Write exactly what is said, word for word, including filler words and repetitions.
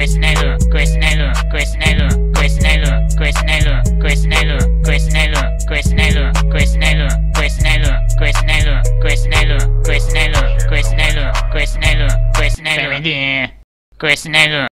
Quesnello, Quesnello, Quesnello, Quesnello, Quesnello, Quesnello, Quesnello, Quesnello, Quesnello, Quesnello, Quesnello, Quesnello, Quesnello, Quesnello, Quesnello, Quesnello, Quesnello.